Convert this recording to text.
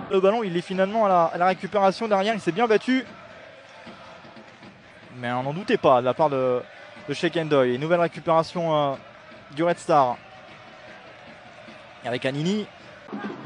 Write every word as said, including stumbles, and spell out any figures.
Le ballon, il est finalement à la, à la récupération derrière, il s'est bien battu. Mais on n'en doutait pas de la part de, de Sheikh Ndoye. Une nouvelle récupération euh, du Red Star. Avec Anini.